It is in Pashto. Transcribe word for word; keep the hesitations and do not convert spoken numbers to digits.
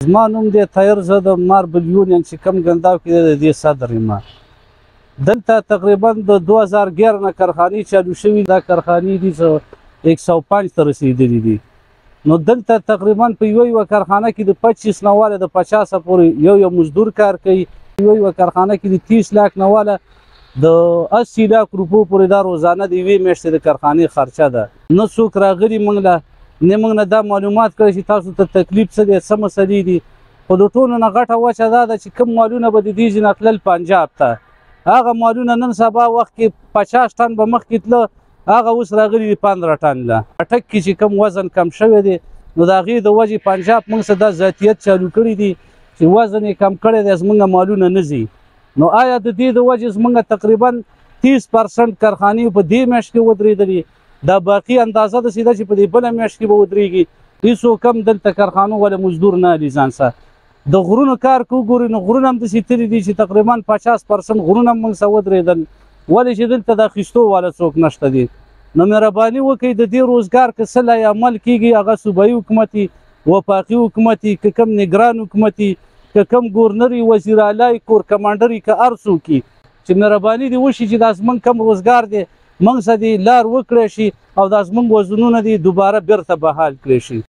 زما نوم دی طاهر، زه د ماربل یونین چې کوم ګنداو کې دی د دې صدر یم. دلته تقریبا د دوه هزار ګیر نه کارخانې چالو شوي. دا کارخانې دي چې یک سو پنځ ته رسېدلي دي. نو دلته تقریبا په یوه یوه کارخانه کې د پچیس نه واله د پچاسه پورې یو یو مزدور کار کوي. یوه یوه کارخانه کې د تیس لاک نه واله د اسی لاک روپو پورې دا روزانه د یوې میاشتې د کارخانې خرچه ده. نه څوک راغلي موږ له نه موږ نه دا معلومات کړی چې تاسو ته تکلیف څه دی، څه مسلې دي. خو د ټولو نه غټه وجه دا ده چې کوم مالونه به د دې ځای نه تلل پنجاب ته، هغه مالونه نن سبا وخت کې پچاس ټن به مخکې تله، هغه اوس راغلي دي پندره ټن له. اټک کې چې کوم وزن کم شوی دی نو د هغې د وجې پنجاب موږ څه دا ذاتیت چالو کړي دي چې وزن یې کم کړی دی، زموږ مالونه نه ځي. نو آیا د دې د وجې زموږ تقریبا تیس پرسنټ کارخانې په دې میاشت کې ودرېدلي، دا باقي اندازه داسې ده چې په دې بله میاشت کې به ودرېږي. هېڅوک هم دلته کارخانو ولا مزدور نه هلي ځان سره. د غرونو کار که وګورئ نو غرونه هم داسې تللي دي چې تقریبا پچاس پرسنټ غرونه هم موږ سره ودرېدل، ولې چې دلته د اخیستو والا څوک نشته دي. نو مهرباني وکړئ د دې روزګار که څه لا عمل کېږي، هغه صوبایي حکومت وي، وفاقي حکومت وي، که کوم نګران حکومت وي، که کوم ګورنر وي، وزیر اعلی وي، کور کمانډر وي، که هر څوک وي، چې مهرباني دې وشي چې دا زموږ کوم روزګار دی موږ څه دې لار وکړی شي او دا زموږ وزنونه دې دوباره بیرته بحال کړی شي.